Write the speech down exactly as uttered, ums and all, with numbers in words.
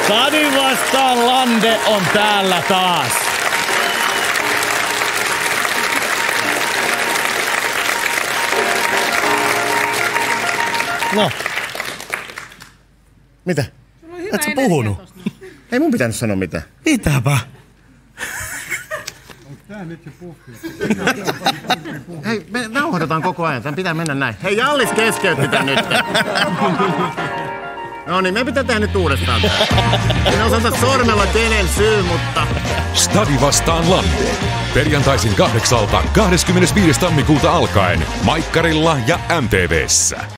Stadi vastaan Lande on täällä taas. No. Mitä? Et sä puhunut? Ei mun pitänyt sanoa mitään. Mitäpä? Tää nyt se puffi. Hei, me nauhoitetaan koko ajan. Tän pitää mennä näin. Hei, Jallis keskeytti tän nyt. No niin, me pitää tehdä nyt uudestaan. En osata sormella kenen syy, mutta... Stadi vastaan Lande. Perjantaisin kahdeksalta kahdeskymmenesviides tammikuuta alkaen Maikkarilla ja M T V:ssä.